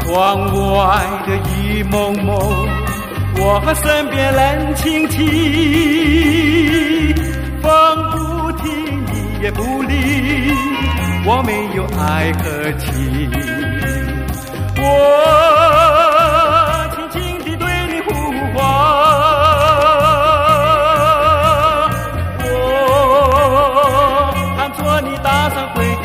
窗外的雨蒙蒙，我和身边人亲戚，风不停，雨也不离，我没有爱和情。我轻轻地对你呼唤，我看着你搭上回程，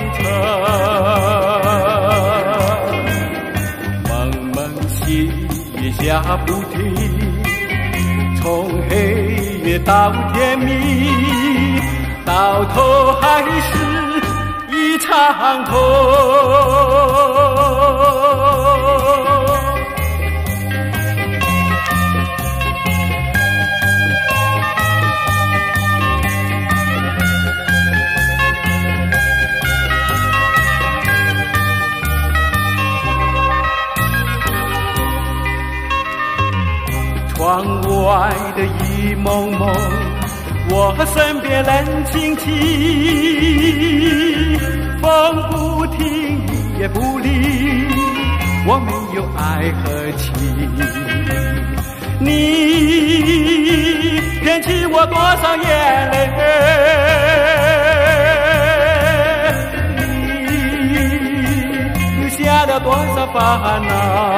蒙蒙细雨下不停，从黑夜到天明，到头还是一场空。窗外的雨蒙蒙，我和身边人亲戚，风不停，雨也不离，我没有爱和情。你骗起我多少眼泪，你留下了多少烦恼，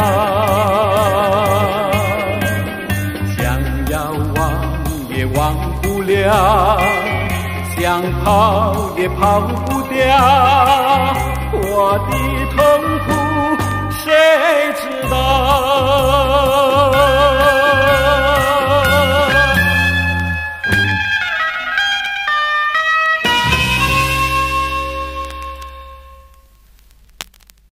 也忘不了，想跑也跑不掉，我的痛